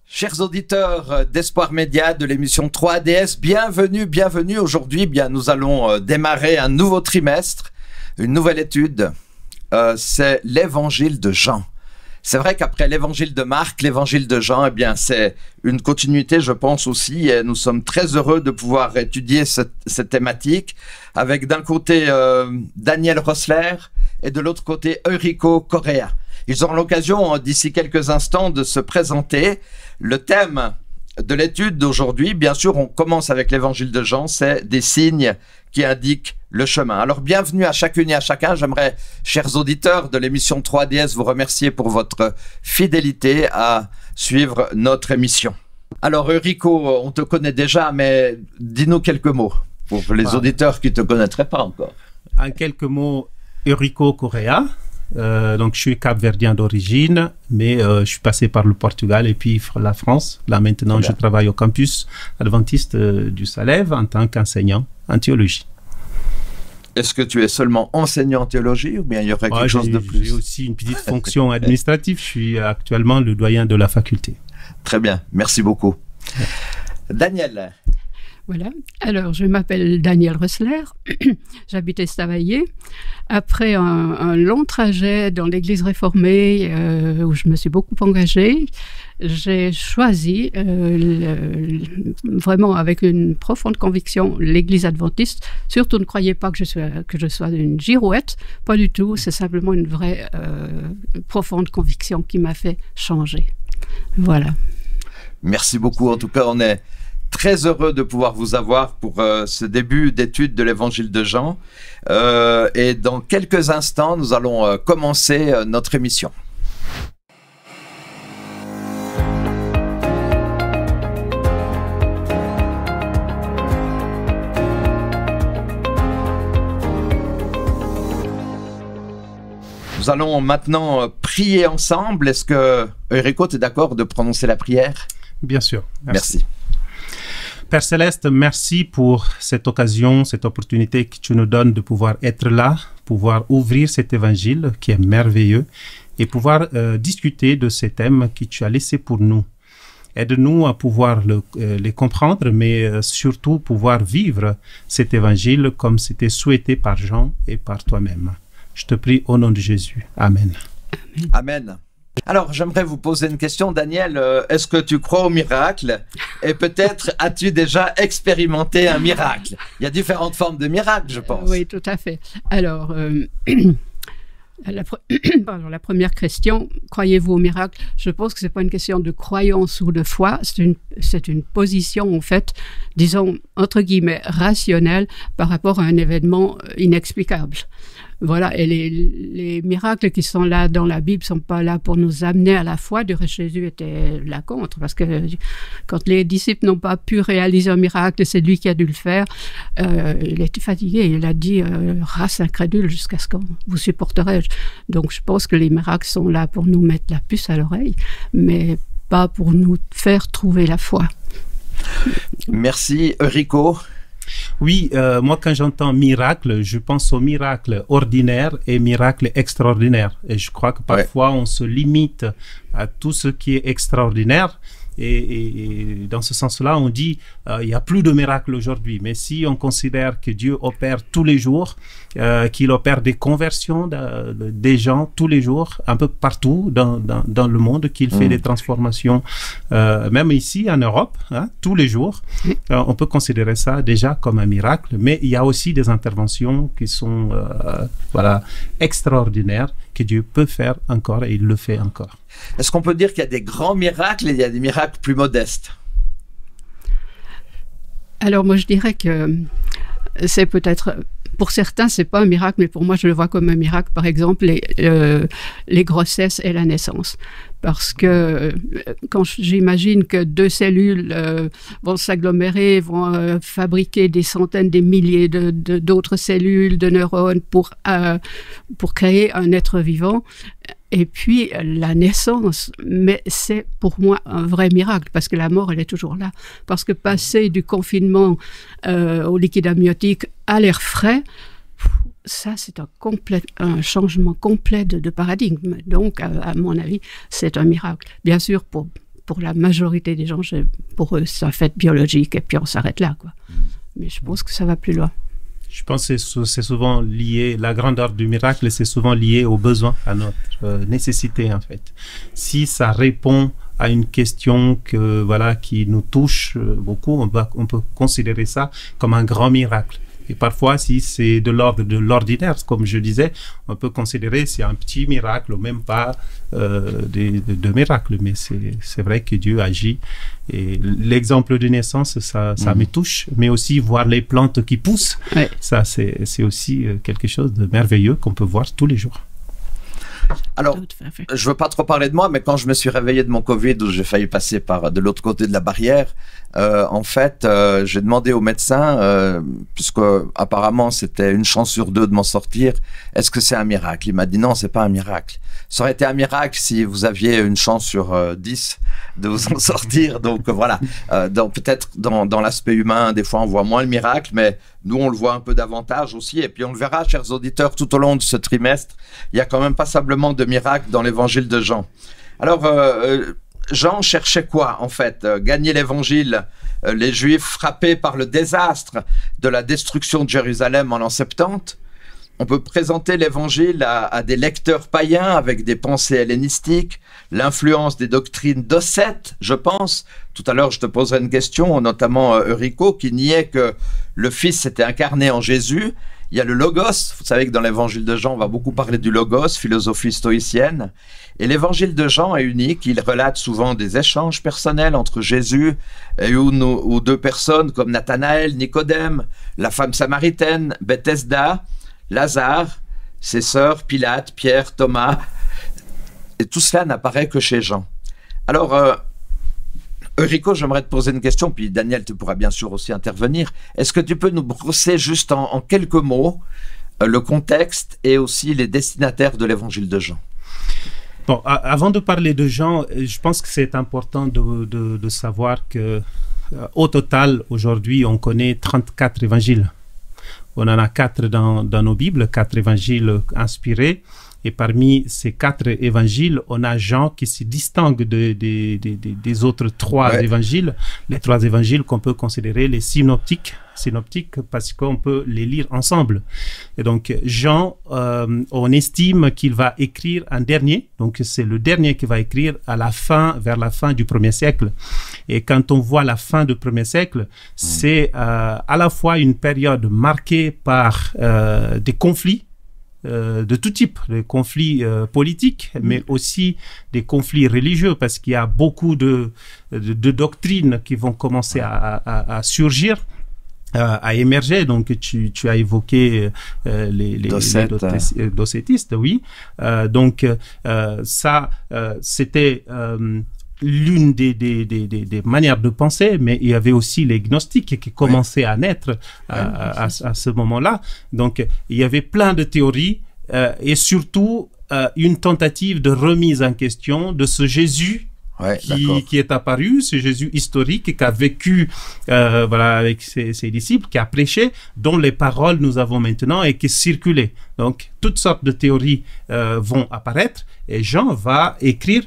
Chers auditeurs d'Espoir Média de l'émission 3ADS, bienvenue. Aujourd'hui, nous allons démarrer un nouveau trimestre, une nouvelle étude. C'est l'évangile de Jean. C'est vrai qu'après l'évangile de Marc, l'évangile de Jean, c'est une continuité, je pense aussi, et nous sommes très heureux de pouvoir étudier cette thématique avec d'un côté Daniel Roessler et de l'autre côté Eurico Correa. Ils auront l'occasion d'ici quelques instants de se présenter. Le thème de l'étude d'aujourd'hui, bien sûr, on commence avec l'évangile de Jean, c'est des signes qui indiquent le chemin. Alors, bienvenue à chacune et à chacun. J'aimerais, chers auditeurs de l'émission 3ADS, vous remercier pour votre fidélité à suivre notre émission. Alors, Eurico, on te connaît déjà, mais dis-nous quelques mots pour les auditeurs qui ne te connaîtraient pas encore. En quelques mots, Eurico Correa. Donc, je suis capverdien d'origine, mais je suis passé par le Portugal et puis la France. Là, maintenant, je travaille au campus adventiste du Salève en tant qu'enseignant en théologie. Est-ce que tu es seulement enseignant en théologie ou bien il y aurait quelque chose de plus? J'ai aussi une petite fonction administrative. Je suis actuellement le doyen de la faculté. Très bien, merci beaucoup. Daniel. Voilà. Alors, je m'appelle Daniel Roessler, j'habite Estavayer. Après un long trajet dans l'Église réformée où je me suis beaucoup engagée, j'ai choisi, vraiment avec une profonde conviction, l'Église adventiste. Surtout, ne croyez pas que je sois une girouette, pas du tout. C'est simplement une vraie profonde conviction qui m'a fait changer. Voilà. Merci beaucoup. En tout cas, on est très heureux de pouvoir vous avoir pour ce début d'étude de l'évangile de Jean. Et dans quelques instants, nous allons commencer notre émission. Nous allons maintenant prier ensemble. Est-ce que, Eurico, tu es d'accord de prononcer la prière? Bien sûr. Merci. Père Céleste, merci pour cette occasion, cette opportunité que tu nous donnes de pouvoir être là, pouvoir ouvrir cet évangile qui est merveilleux et pouvoir discuter de ces thèmes que tu as laissés pour nous. Aide-nous à pouvoir les comprendre, mais surtout pouvoir vivre cet évangile comme c'était souhaité par Jean et par toi-même. Je te prie au nom de Jésus. Amen. Amen. Alors, j'aimerais vous poser une question, Daniel. Est-ce que tu crois au miracle? Et peut-être as-tu déjà expérimenté un miracle? Il y a différentes formes de miracles, je pense. Oui, tout à fait. Alors, la première question, croyez-vous au miracle? Je pense que ce n'est pas une question de croyance ou de foi, c'est une position, en fait, disons, entre guillemets, rationnelle par rapport à un événement inexplicable. Voilà, et les miracles qui sont là dans la Bible ne sont pas là pour nous amener à la foi. Jésus était là contre, parce que quand les disciples n'ont pas pu réaliser un miracle, c'est lui qui a dû le faire. Il était fatigué, il a dit « race incrédule, jusqu'à ce qu'on vous supporterai ». Donc je pense que les miracles sont là pour nous mettre la puce à l'oreille, mais pas pour nous faire trouver la foi. Merci, Eurico. Oui, moi quand j'entends miracle, je pense au miracle ordinaire et miracle extraordinaire. Et je crois que parfois on se limite à tout ce qui est extraordinaire. Et dans ce sens-là, on dit il n'y a plus de miracles aujourd'hui. Mais si on considère que Dieu opère tous les jours, qu'il opère des conversions des gens tous les jours, un peu partout dans le monde, qu'il fait des transformations, même ici en Europe, tous les jours, on peut considérer ça déjà comme un miracle. Mais il y a aussi des interventions qui sont extraordinaires, que Dieu peut faire encore et il le fait encore. Est-ce qu'on peut dire qu'il y a des grands miracles et il y a des miracles plus modestes? Alors moi je dirais que c'est peut-être, pour certains c'est pas un miracle, mais pour moi je le vois comme un miracle, par exemple les grossesses et la naissance. Parce que quand j'imagine que deux cellules vont s'agglomérer, vont fabriquer des centaines, des milliers d'autres cellules, de neurones pour créer un être vivant, et puis la naissance, mais c'est pour moi un vrai miracle, parce que la mort, elle est toujours là. Parce que passer du confinement au liquide amniotique à l'air frais, ça, c'est un changement complet de paradigme. Donc, à mon avis, c'est un miracle. Bien sûr, pour pour la majorité des gens, pour eux, c'est un fait biologique et puis on s'arrête là, quoi. Mais je pense que ça va plus loin. Je pense que c'est souvent lié, la grandeur du miracle, c'est souvent lié au besoin, à notre nécessité, en fait. Si ça répond à une question qui nous touche beaucoup, on peut considérer ça comme un grand miracle. Et parfois, si c'est de l'ordre de l'ordinaire, comme je disais, on peut considérer c'est un petit miracle ou même pas de miracle. Mais c'est vrai que Dieu agit. Et l'exemple de naissance, ça me touche. Mais aussi voir les plantes qui poussent, ça c'est aussi quelque chose de merveilleux qu'on peut voir tous les jours. Alors, je ne veux pas trop parler de moi, mais quand je me suis réveillé de mon Covid, où j'ai failli passer par de l'autre côté de la barrière, en fait, j'ai demandé au médecin, puisque apparemment c'était une chance sur 2 de m'en sortir, est-ce que c'est un miracle? Il m'a dit non, c'est pas un miracle. Ça aurait été un miracle si vous aviez une chance sur 10 de vous en sortir. Donc voilà, peut-être dans l'aspect humain, des fois on voit moins le miracle, mais nous on le voit un peu davantage aussi. Et puis on le verra, chers auditeurs, tout au long de ce trimestre, il y a quand même passablement de miracles dans l'évangile de Jean. Alors, Jean cherchait quoi en fait? Gagner l'évangile. Les Juifs frappés par le désastre de la destruction de Jérusalem en l'an 70. On peut présenter l'évangile à des lecteurs païens avec des pensées hellénistiques, l'influence des doctrines docètes, je pense. Tout à l'heure, je te poserai une question, notamment Eurico, qui niait que le Fils s'était incarné en Jésus. Il y a le Logos. Vous savez que dans l'évangile de Jean, on va beaucoup parler du Logos, philosophie stoïcienne. Et l'évangile de Jean est unique. Il relate souvent des échanges personnels entre Jésus et une ou 2 personnes comme Nathanaël, Nicodème, la femme samaritaine, Bethesda, Lazare, ses sœurs, Pilate, Pierre, Thomas. Et tout cela n'apparaît que chez Jean. Alors, Eurico, j'aimerais te poser une question, puis Daniel, tu pourras bien sûr aussi intervenir. Est-ce que tu peux nous brosser juste en quelques mots le contexte et aussi les destinataires de l'évangile de Jean? Bon, avant de parler de Jean, je pense que c'est important de savoir que au total, aujourd'hui, on connaît 34 évangiles. On en a 4 dans nos Bibles, 4 évangiles inspirés. Et parmi ces 4 évangiles, on a Jean qui se distingue des autres 3 évangiles. Les 3 évangiles qu'on peut considérer les synoptiques parce qu'on peut les lire ensemble. Et donc, Jean, on estime qu'il va écrire un dernier. Donc, c'est le dernier qu'il va écrire vers la fin du 1er siècle. Et quand on voit la fin du 1er siècle, c'est à la fois une période marquée par des conflits, de tout type, des conflits politiques, mais aussi des conflits religieux, parce qu'il y a beaucoup de doctrines qui vont commencer à surgir, à émerger. Donc, tu as évoqué les docétistes, oui. Donc, ça, c'était l'une des manières de penser, mais il y avait aussi les gnostiques qui commençaient à naître à ce moment-là. Donc, il y avait plein de théories et surtout une tentative de remise en question de ce Jésus qui est apparu, ce Jésus historique qui a vécu avec ses disciples, qui a prêché, dont les paroles nous avons maintenant et qui circulaient. Donc, toutes sortes de théories vont apparaître et Jean va écrire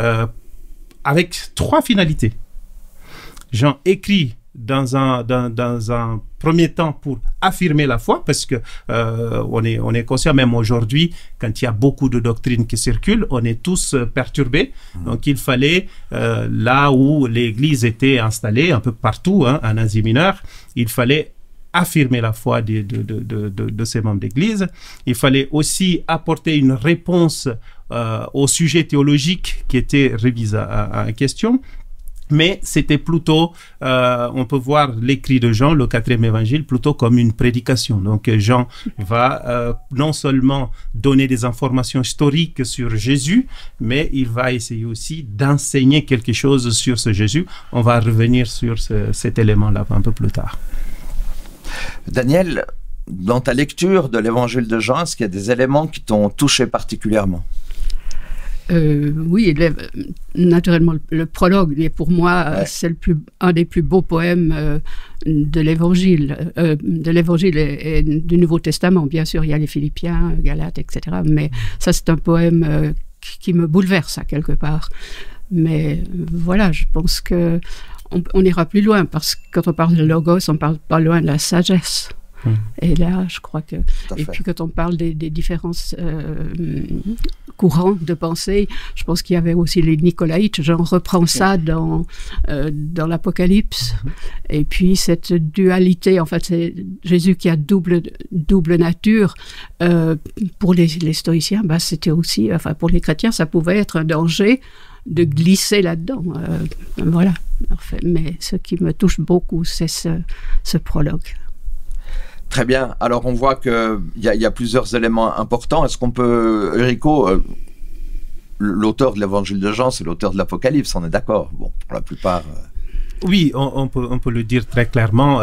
avec 3 finalités. Jean écrit dans un premier temps pour affirmer la foi, parce que on est conscient, même aujourd'hui, quand il y a beaucoup de doctrines qui circulent, on est tous perturbés. Donc il fallait, là où l'Église était installée, un peu partout, en Asie mineure, il fallait affirmer la foi de ces membres d'Église. Il fallait aussi apporter une réponse au sujet théologique qui était remis en question. Mais c'était plutôt, on peut voir l'écrit de Jean, le 4e évangile, plutôt comme une prédication. Donc Jean va non seulement donner des informations historiques sur Jésus, mais il va essayer aussi d'enseigner quelque chose sur ce Jésus. On va revenir sur cet élément-là un peu plus tard. Daniel, dans ta lecture de l'évangile de Jean, est-ce qu'il y a des éléments qui t'ont touché particulièrement? Oui, naturellement, le prologue est pour moi c'est un des plus beaux poèmes de l'Évangile et du Nouveau Testament. Bien sûr, il y a les Philippiens, Galates, etc. Mais ça, c'est un poème qui me bouleverse, quelque part. Mais voilà, je pense que on ira plus loin, parce que quand on parle de logos, on parle pas loin de la sagesse. Et là, je crois que... Et puis quand on parle des différences courants de pensée, je pense qu'il y avait aussi les nicolaïtes, j'en reprends ça dans l'Apocalypse. Et puis cette dualité, en fait, c'est Jésus qui a double nature. Pour les stoïciens, c'était aussi... Enfin, pour les chrétiens, ça pouvait être un danger de glisser là-dedans. Voilà. Mais ce qui me touche beaucoup, c'est ce prologue. Très bien. Alors, on voit qu'il y a plusieurs éléments importants. Est-ce qu'on peut, Enrico, l'auteur de l'Évangile de Jean, c'est l'auteur de l'Apocalypse, on est d'accord? Bon, pour la plupart... Oui, on peut le dire très clairement.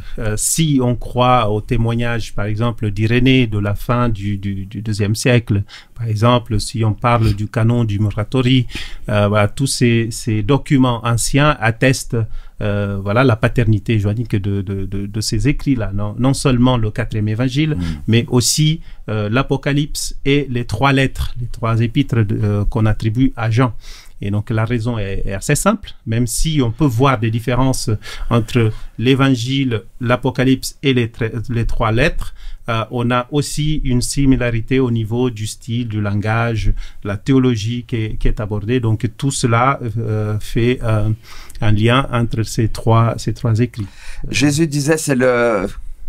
Si on croit au témoignage, par exemple, d'Irénée de la fin du IIe siècle, par exemple, si on parle du canon du Muratori, voilà, tous ces documents anciens attestent voilà, la paternité joannique de ces écrits-là. Non seulement le 4e évangile, mais aussi l'Apocalypse et les 3 lettres, les 3 épîtres qu'on attribue à Jean. Et donc la raison est assez simple, même si on peut voir des différences entre l'évangile, l'Apocalypse et les 3 lettres, on a aussi une similarité au niveau du style, du langage, la théologie qui est abordée. Donc tout cela fait un lien entre ces trois écrits. Jésus disait c'est le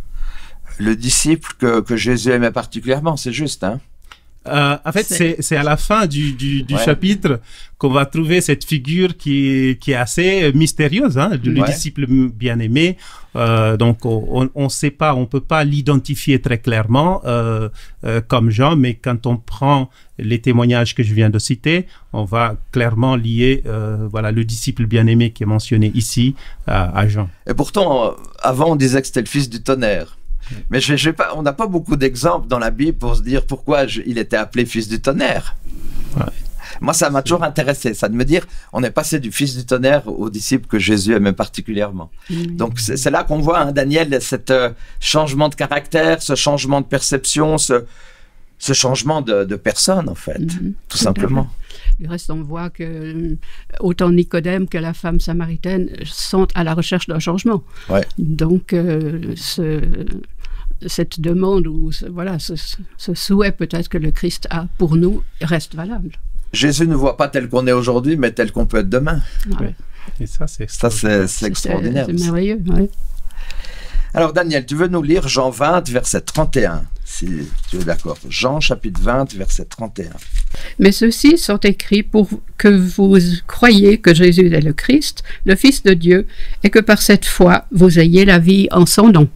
disciple que Jésus aimait particulièrement, c'est juste, hein? En fait, c'est à la fin du chapitre qu'on va trouver cette figure qui est assez mystérieuse, hein, le disciple bien-aimé. Donc, on ne sait pas, on peut pas l'identifier très clairement comme Jean, mais quand on prend les témoignages que je viens de citer, on va clairement lier voilà, le disciple bien-aimé qui est mentionné ici à Jean. Et pourtant, avant, on disait que c'était le fils du tonnerre. Mais on n'a pas beaucoup d'exemples dans la Bible pour se dire pourquoi il était appelé fils du tonnerre. Ouais. Moi, ça m'a toujours intéressé, ça de me dire, on est passé du fils du tonnerre au disciple que Jésus aimait particulièrement. Donc, c'est là qu'on voit, hein, Daniel, cet changement de caractère, ce changement de perception, ce changement de personne, en fait, tout simplement. Du reste, on voit que autant Nicodème que la femme samaritaine sont à la recherche d'un changement. Ouais. Donc, cette demande ou voilà, ce souhait peut-être que le Christ a pour nous reste valable. Jésus ne voit pas tel qu'on est aujourd'hui, mais tel qu'on peut être demain. Ouais. Et ça, c'est extraordinaire. C'est merveilleux, oui. Alors, Daniel, tu veux nous lire Jean 20, verset 31, si tu es d'accord. Jean, chapitre 20, verset 31. Mais ceux-ci sont écrits pour que vous croyiez que Jésus est le Christ, le Fils de Dieu, et que par cette foi, vous ayez la vie en son nom.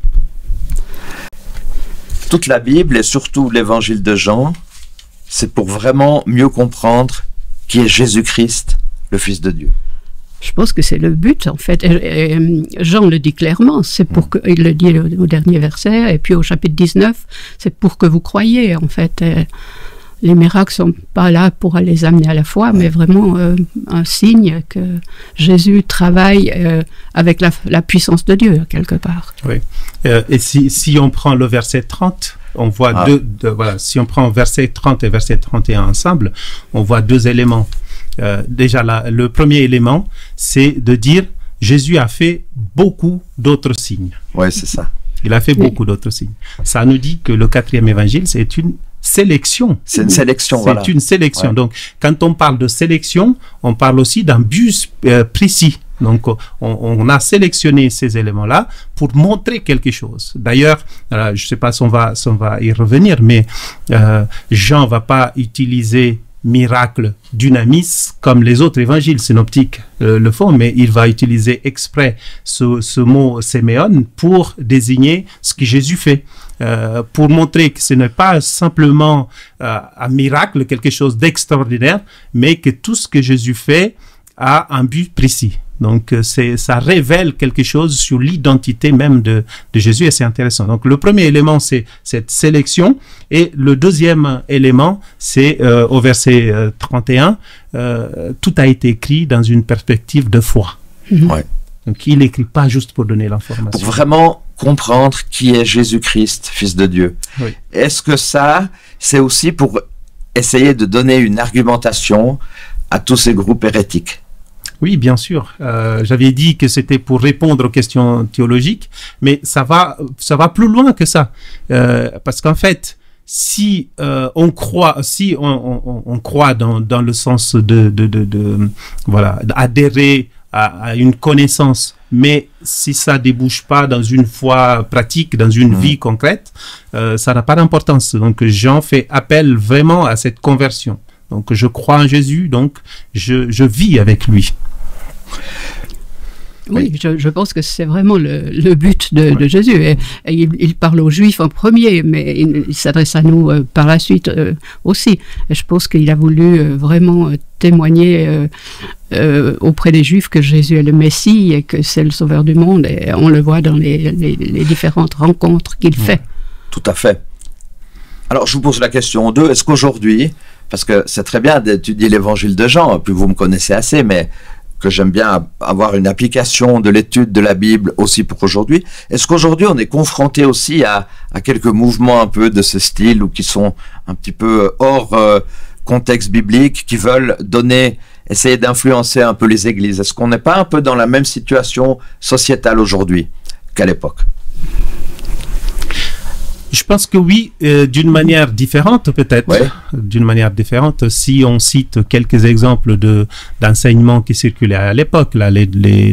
Toute la Bible, et surtout l'évangile de Jean, c'est pour vraiment mieux comprendre qui est Jésus-Christ, le Fils de Dieu. Je pense que c'est le but, en fait. Et Jean le dit clairement, c'est pour que, il le dit au dernier verset, et puis au chapitre 19, c'est pour que vous croyiez, en fait. Les miracles ne sont pas là pour les amener à la foi, mais vraiment un signe que Jésus travaille avec la puissance de Dieu, quelque part. Oui. Et si on prend le verset 30, on voit voilà, si on prend verset 30 et verset 31 ensemble, on voit 2 éléments. Déjà, le premier élément, c'est de dire Jésus a fait beaucoup d'autres signes. Oui, c'est ça. Il a fait beaucoup d'autres signes. Ça nous dit que le 4e évangile, c'est une sélection. C'est une sélection, voilà. C'est une sélection. Ouais. Donc, quand on parle de sélection, on parle aussi d'un but précis. Donc, on a sélectionné ces éléments-là pour montrer quelque chose. D'ailleurs, je ne sais pas si on va y revenir, mais Jean ne va pas utiliser miracle, dynamis, comme les autres évangiles synoptiques le font, mais il va utiliser exprès ce mot séméon pour désigner ce que Jésus fait, pour montrer que ce n'est pas simplement un miracle, quelque chose d'extraordinaire, mais que tout ce que Jésus fait a un but précis. Donc, ça révèle quelque chose sur l'identité même de Jésus et c'est intéressant. Donc, le premier élément, c'est cette sélection et le deuxième élément, c'est au verset 31, tout a été écrit dans une perspective de foi. Ouais. Donc, il n'écrit pas juste pour donner l'information. Pour vraiment comprendre qui est Jésus-Christ, Fils de Dieu. Oui. Est-ce que ça, c'est aussi pour essayer de donner une argumentation à tous ces groupes hérétiques. Oui, bien sûr. J'avais dit que c'était pour répondre aux questions théologiques, mais ça va plus loin que ça. Parce qu'en fait, si on croit dans le sens voilà, d'adhérer à une connaissance, mais si ça débouche pas dans une foi pratique, dans une vie concrète, ça n'a pas d'importance. Donc Jean fait appel vraiment à cette conversion. Donc je crois en Jésus, donc je vis avec lui. Oui, je pense que c'est vraiment le but de Jésus. Et il parle aux Juifs en premier, mais il s'adresse à nous par la suite aussi. Et je pense qu'il a voulu vraiment témoigner auprès des Juifs que Jésus est le Messie et que c'est le Sauveur du monde. Et on le voit dans les différentes rencontres qu'il fait. Tout à fait. Alors, je vous pose la question 2. Est-ce qu'aujourd'hui, parce que c'est très bien d'étudier l'évangile de Jean, puis vous me connaissez assez, mais que j'aime bien avoir une application de l'étude de la Bible aussi pour aujourd'hui. Est-ce qu'aujourd'hui on est confronté aussi à quelques mouvements un peu de ce style ou qui sont un petit peu hors contexte biblique, qui veulent essayer d'influencer un peu les églises? Est-ce qu'on n'est pas un peu dans la même situation sociétale aujourd'hui qu'à l'époque? Je pense que oui, d'une manière différente peut-être. Ouais. D'une manière différente. Si on cite quelques exemples d'enseignements qui circulaient à l'époque, là, les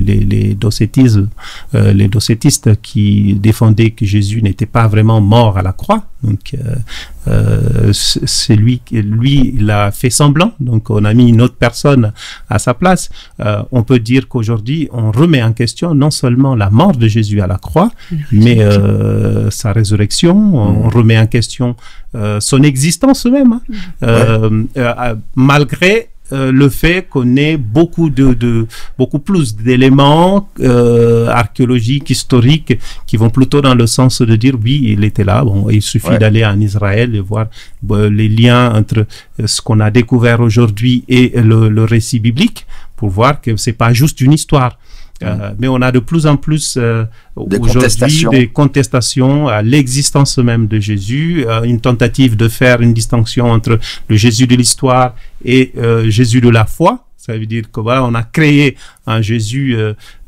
docétistes qui défendaient que Jésus n'était pas vraiment mort à la croix. Donc, c'est lui, il a fait semblant. Donc, on a mis une autre personne à sa place. On peut dire qu'aujourd'hui, on remet en question non seulement la mort de Jésus à la croix, mais sa résurrection. On remet en question son existence même, malgré le fait qu'on ait beaucoup plus d'éléments archéologiques, historiques, qui vont plutôt dans le sens de dire oui, il était là. Bon, il suffit d'aller en Israël et voir les liens entre ce qu'on a découvert aujourd'hui et le récit biblique pour voir que c'est pas juste une histoire. Mais on a de plus en plus aujourd'hui des contestations à l'existence même de Jésus, une tentative de faire une distinction entre le Jésus de l'histoire et Jésus de la foi. Ça veut dire que voilà, on a créé un Jésus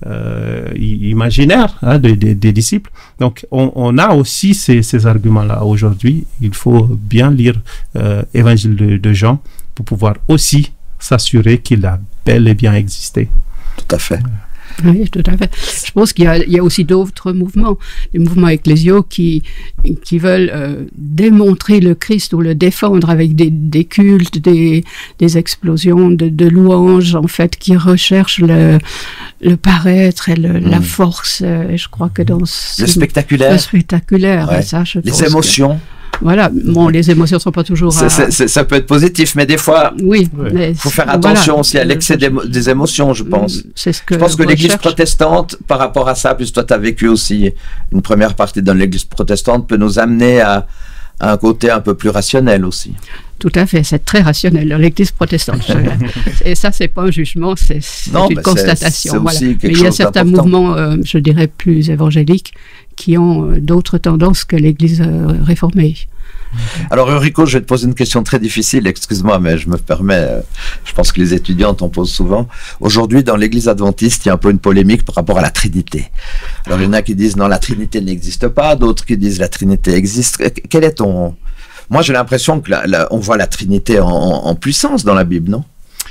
imaginaire des disciples. Donc on a aussi ces arguments-là aujourd'hui. Il faut bien lire Évangile de Jean pour pouvoir aussi s'assurer qu'il a bel et bien existé. Tout à fait. Oui, tout à fait. Je pense qu'il y a aussi d'autres mouvements, des mouvements ecclésiaux qui veulent démontrer le Christ ou le défendre avec des cultes, des explosions de louanges, en fait, qui recherchent le paraître et la force. Et je crois que dans le spectaculaire. Le spectaculaire, ouais. ça, je pense les émotions. Voilà, bon, les émotions ne sont pas toujours... Ça peut être positif, mais des fois, oui, il faut faire attention aussi à l'excès des émotions, je pense. Je pense que l'Église protestante, par rapport à ça, puisque toi tu as vécu aussi une première partie dans l'Église protestante, peut nous amener à un côté un peu plus rationnel aussi. Tout à fait, c'est très rationnel, l'Église protestante. Et ça, c'est pas un jugement, c'est une constatation. Voilà. Mais il y a certains mouvements, je dirais, plus évangéliques, qui ont d'autres tendances que l'Église réformée. Alors Eurico, je vais te poser une question très difficile, excuse-moi, mais je me permets, je pense que les étudiants t'en posent souvent. Aujourd'hui, dans l'Église adventiste, il y a un peu une polémique par rapport à la Trinité. Alors il y en a qui disent non, la Trinité n'existe pas, d'autres qui disent la Trinité existe. Quel est ton... Moi, j'ai l'impression que on voit la Trinité en puissance dans la Bible, non?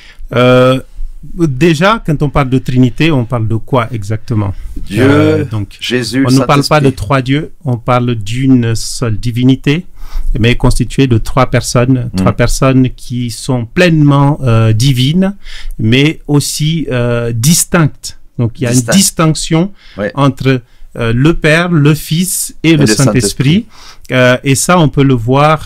Déjà, quand on parle de Trinité, on parle de quoi exactement? Dieu, donc, Jésus, on ne parle pas de trois dieux, on parle d'une seule divinité, mais constituée de trois personnes qui sont pleinement divines, mais aussi distinctes. Donc, il y a une distinction entre le Père, le Fils et le Saint-Esprit. Et ça, on peut le voir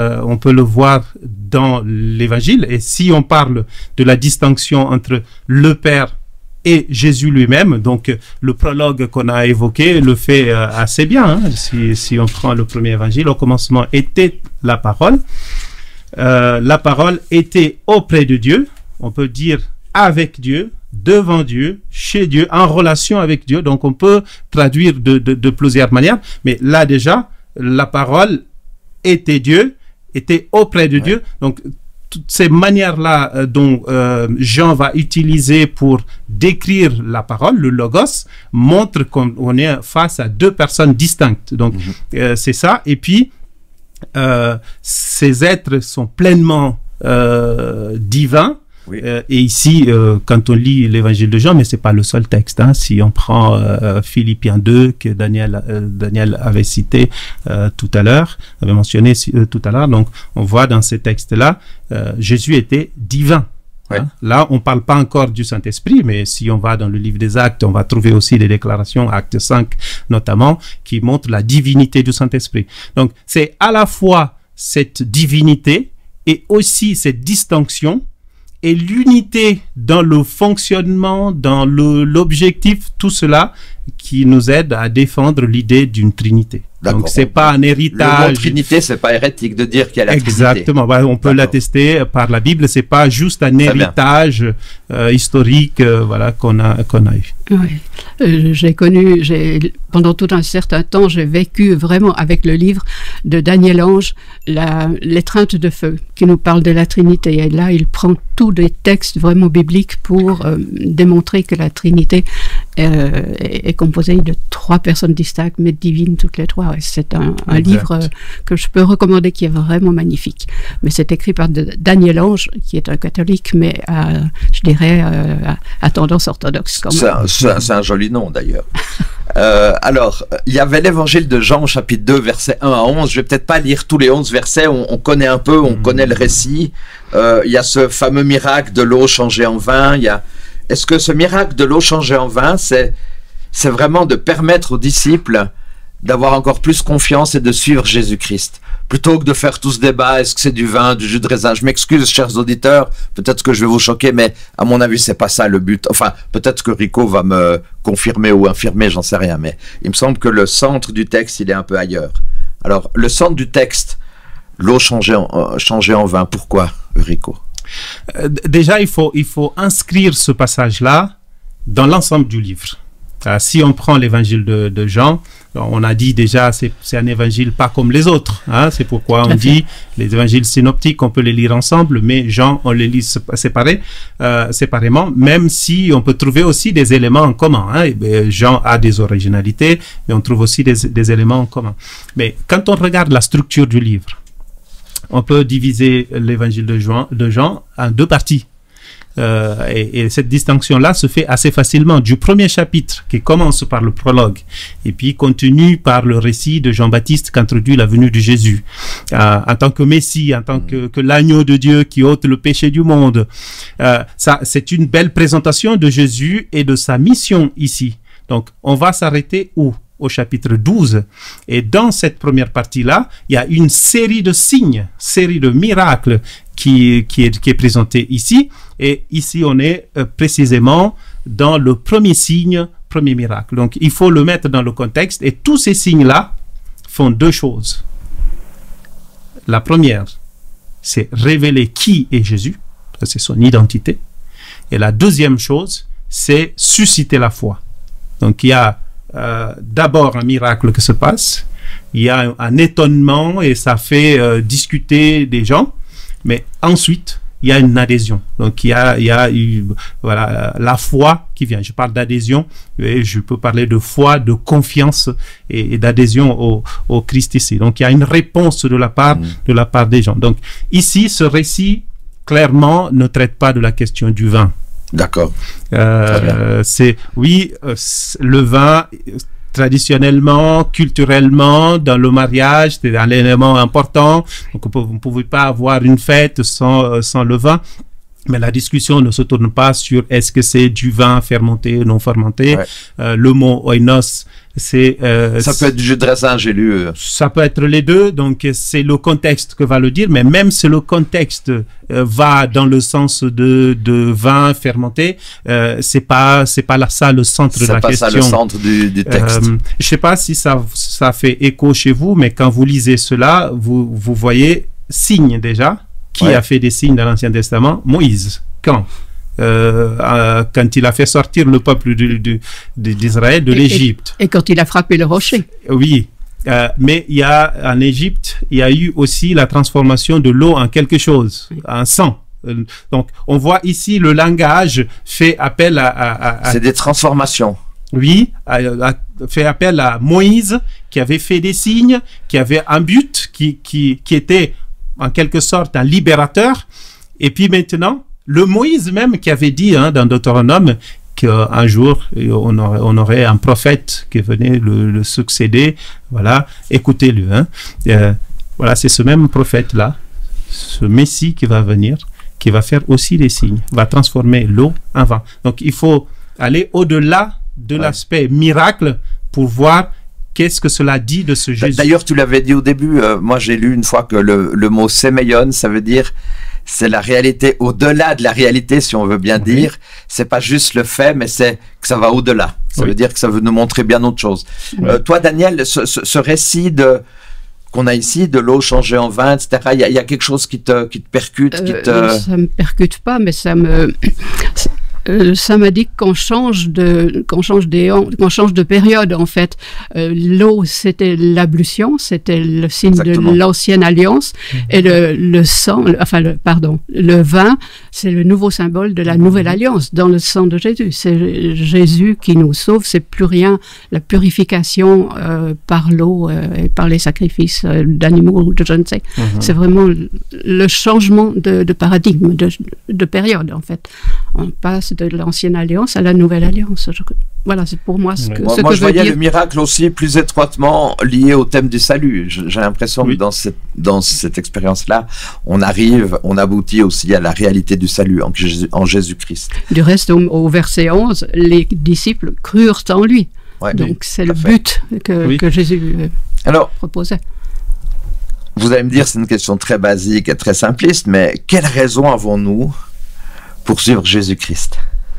dans l'Évangile. Et si on parle de la distinction entre le Père et Jésus lui-même, donc le prologue qu'on a évoqué le fait assez bien. Hein, si on prend le premier Évangile, au commencement était la parole. La parole était auprès de Dieu. On peut dire avec Dieu, devant Dieu, chez Dieu, en relation avec Dieu. Donc on peut traduire de plusieurs manières, mais là déjà, la parole était Dieu, était auprès de Dieu. Donc toutes ces manières-là dont Jean va utiliser pour décrire la parole, le logos, montrent qu'on est face à deux personnes distinctes. Donc, c'est ça. Et puis, ces êtres sont pleinement divins. Oui. Et ici, quand on lit l'évangile de Jean, mais c'est pas le seul texte, hein, si on prend Philippiens 2 que Daniel avait cité tout à l'heure, avait mentionné tout à l'heure, donc on voit dans ces textes-là, Jésus était divin. Ouais. Hein. Là, on parle pas encore du Saint-Esprit, mais si on va dans le livre des Actes, on va trouver aussi des déclarations, Acte 5 notamment, qui montrent la divinité du Saint-Esprit. Donc, c'est à la fois cette divinité et aussi cette distinction et l'unité dans le fonctionnement, dans l'objectif, tout cela qui nous aide à défendre l'idée d'une Trinité. Donc, c'est pas un héritage. Le mot Trinité, c'est pas hérétique de dire qu'il y a la Trinité. Exactement. Bah, on peut l'attester par la Bible. C'est pas juste un héritage historique, voilà, qu'on a eu. Oui. Pendant tout un certain temps, j'ai vécu vraiment avec le livre de Daniel Ange, l'étreinte de feu, qui nous parle de la Trinité. Et là, il prend tous des textes vraiment bibliques pour démontrer que la Trinité est composée de 3 personnes distinctes, mais divines toutes les 3. C'est un livre que je peux recommander, qui est vraiment magnifique. Mais c'est écrit par Daniel Ange, qui est un catholique, mais je dirais à tendance orthodoxe quand même. C'est un joli nom d'ailleurs. Alors, il y avait l'évangile de Jean, chapitre 2, versets 1 à 11. Je vais peut-être pas lire tous les 11 versets, on connaît un peu, on connaît le récit. Il y a ce fameux miracle de l'eau changée en vin. Est-ce que ce miracle de l'eau changée en vin, c'est vraiment de permettre aux disciples d'avoir encore plus confiance et de suivre Jésus-Christ, plutôt que de faire tout ce débat, est-ce que c'est du vin, du jus de raisin? Je m'excuse, chers auditeurs, peut-être que je vais vous choquer, mais à mon avis, c'est pas ça le but. Enfin, peut-être que Rico va me confirmer ou infirmer, j'en sais rien, mais il me semble que le centre du texte, il est un peu ailleurs. Alors, le centre du texte, l'eau changée en vin, pourquoi, Rico? Déjà, il faut inscrire ce passage-là dans l'ensemble du livre. Si on prend l'évangile de Jean, on a dit déjà c'est un évangile pas comme les autres. Hein, c'est pourquoi on dit les évangiles synoptiques, on peut les lire ensemble, mais Jean, on les lit séparément, même si on peut trouver aussi des éléments en commun. Hein. Jean a des originalités, mais on trouve aussi des éléments en commun. Mais quand on regarde la structure du livre, on peut diviser l'évangile de Jean en 2 parties. Et cette distinction-là se fait assez facilement du premier chapitre qui commence par le prologue et puis continue par le récit de Jean-Baptiste qui introduit la venue de Jésus en tant que Messie, en tant que l'agneau de Dieu qui ôte le péché du monde. Ça, c'est une belle présentation de Jésus et de sa mission ici. Donc, on va s'arrêter où? Au chapitre 12. Et dans cette première partie-là, il y a une série de signes, série de miracles qui est présentée ici. Et ici, on est précisément dans le premier signe, premier miracle. Donc, il faut le mettre dans le contexte. Et tous ces signes-là font 2 choses. La première, c'est révéler qui est Jésus. Ça, c'est son identité. Et la deuxième chose, c'est susciter la foi. Donc, il y a d'abord un miracle qui se passe, il y a un étonnement et ça fait discuter des gens, mais ensuite il y a une adhésion. Donc il y a voilà, la foi qui vient. Je parle d'adhésion et je peux parler de foi, de confiance et d'adhésion au Christ ici. Donc il y a une réponse de la part des gens. Donc ici, ce récit clairement ne traite pas de la question du vin. D'accord. C'est le vin traditionnellement, culturellement, dans le mariage, c'est un élément important. Donc vous ne pouvez pas avoir une fête sans le vin. Mais la discussion ne se tourne pas sur est-ce que c'est du vin fermenté ou non fermenté. Ouais. Le mot oinos, c'est... ça peut être du jus de raisin, j'ai lu. Ça peut être les deux, donc c'est le contexte que va le dire, mais même si le contexte va dans le sens de vin fermenté, c'est pas ça le centre de la question. C'est pas ça le centre du texte. Je sais pas si ça fait écho chez vous, mais quand vous lisez cela, vous voyez signe déjà. Qui a fait des signes dans l'Ancien Testament? Moïse. Quand il a fait sortir le peuple d'Israël de l'Égypte. Et quand il a frappé le rocher. Oui. Mais il y a, en Égypte, il y a eu aussi la transformation de l'eau en quelque chose, en sang. Donc, on voit ici le langage fait appel à c'est des transformations. Oui, fait appel à Moïse, qui avait fait des signes, qui avait un but, qui était en quelque sorte un libérateur. Et puis maintenant, le Moïse même qui avait dit dans Deutéronome qu'un jour, on aurait un prophète qui venait le succéder. Voilà, écoutez-le. Voilà, c'est ce même prophète-là, ce Messie qui va venir, qui va faire aussi des signes, va transformer l'eau en vin. Donc, il faut aller au-delà de l'aspect miracle pour voir qu'est-ce que cela dit de ce Jésus. D'ailleurs, tu l'avais dit au début, moi j'ai lu une fois que le mot séméion, ça veut dire c'est la réalité au-delà de la réalité, si on veut bien dire. C'est pas juste le fait, mais c'est que ça va au-delà. Ça veut dire que ça veut nous montrer bien autre chose. Toi, Daniel, ce récit qu'on a ici, de l'eau changée en vin, etc., il y a quelque chose qui te percute, Ça me percute pas, mais ça m'a dit qu'on change de période en fait. L'eau, c'était l'ablution, c'était le signe Exactement. de l'ancienne alliance, et le vin, c'est le nouveau symbole de la nouvelle alliance dans le sang de Jésus. C'est Jésus qui nous sauve, c'est plus rien la purification par l'eau et par les sacrifices d'animaux ou de je ne sais. C'est vraiment le changement de paradigme, de période en fait. On passe de l'ancienne alliance à la nouvelle alliance. Voilà, c'est pour moi ce que moi, je voyais le miracle aussi plus étroitement lié au thème du salut. J'ai l'impression que dans cette expérience-là, on aboutit aussi à la réalité du salut en Jésus-Christ. Du reste, au verset 11, les disciples crurent en lui. Donc c'est le but que Jésus proposait. Vous allez me dire, c'est une question très basique et très simpliste, mais quelle raison avons-nous pour suivre Jésus-Christ?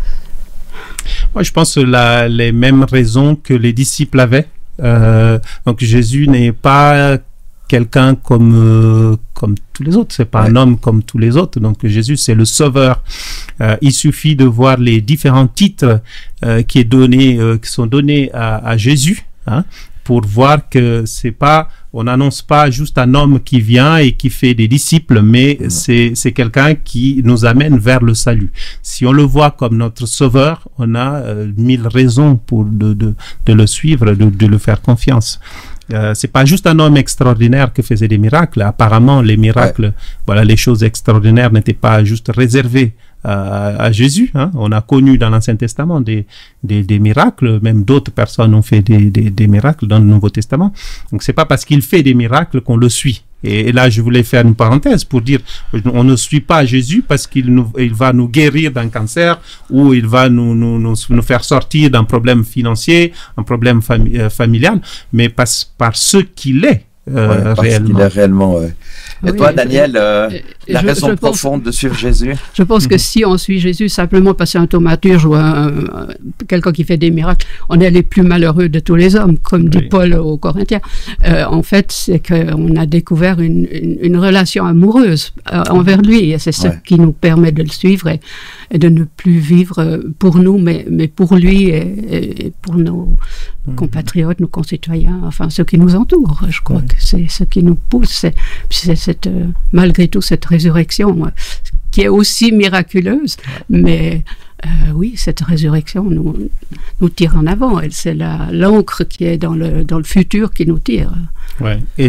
Moi, je pense les mêmes raisons que les disciples avaient. Donc, Jésus n'est pas quelqu'un comme tous les autres. C'est pas un homme comme tous les autres. Donc, Jésus, c'est le Sauveur. Il suffit de voir les différents titres qui sont donnés à Jésus, pour voir que on n'annonce pas juste un homme qui vient et qui fait des disciples, mais c'est quelqu'un qui nous amène vers le salut. Si on le voit comme notre sauveur, on a 1000 raisons de le suivre, de le faire confiance. C'est pas juste un homme extraordinaire qui faisait des miracles. Apparemment, les miracles, les choses extraordinaires n'étaient pas juste réservées à Jésus. On a connu dans l'Ancien Testament des miracles, même d'autres personnes ont fait des miracles dans le Nouveau Testament. Donc c'est pas parce qu'il fait des miracles qu'on le suit. Et là, je voulais faire une parenthèse pour dire, on ne suit pas Jésus parce qu'il va nous guérir d'un cancer, ou il va nous faire sortir d'un problème financier, un problème familial, mais par ce qu'il est. Réellement. Et toi, Daniel, la raison profonde de suivre Jésus? Je pense que si on suit Jésus simplement parce qu'un thaumaturge ou quelqu'un qui fait des miracles, on est les plus malheureux de tous les hommes, comme dit Paul aux Corinthiens. En fait, c'est qu'on a découvert une relation amoureuse envers lui, et c'est ce qui nous permet de le suivre et de ne plus vivre pour nous, mais pour lui et pour nos compatriotes, nos concitoyens, enfin ceux qui nous entourent. Je crois que c'est ce qui nous pousse. C'est malgré tout cette résurrection qui est aussi miraculeuse, mais cette résurrection nous tire en avant. C'est l'encre qui est dans le futur qui nous tire. Et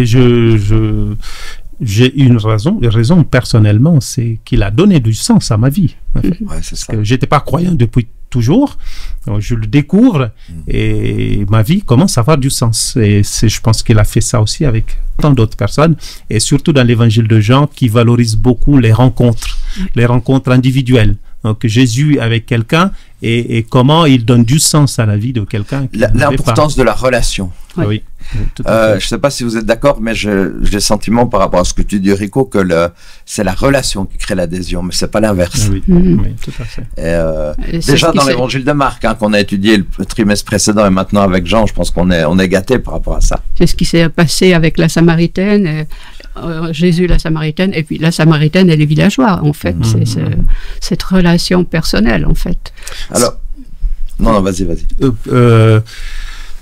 j'ai une raison personnellement, c'est qu'il a donné du sens à ma vie. Parce que j'étais pas croyant depuis toujours, donc je le découvre et ma vie commence à avoir du sens. Et je pense qu'il a fait ça aussi avec tant d'autres personnes, et surtout dans l'évangile de Jean qui valorise beaucoup les rencontres individuelles. Donc Jésus avec quelqu'un et comment il donne du sens à la vie de quelqu'un. L'importance de la relation. Oui. Je ne sais pas si vous êtes d'accord, mais j'ai le sentiment par rapport à ce que tu dis, Rico, que c'est la relation qui crée l'adhésion, mais c'est pas l'inverse. Oui, tout à fait. Déjà dans l'évangile de Marc, qu'on a étudié le trimestre précédent et maintenant avec Jean, je pense qu'on est gâté par rapport à ça. C'est ce qui s'est passé avec la Samaritaine, Jésus la Samaritaine, et puis la Samaritaine et les villageois, en fait. C'est cette relation personnelle, en fait. Alors, non, vas-y.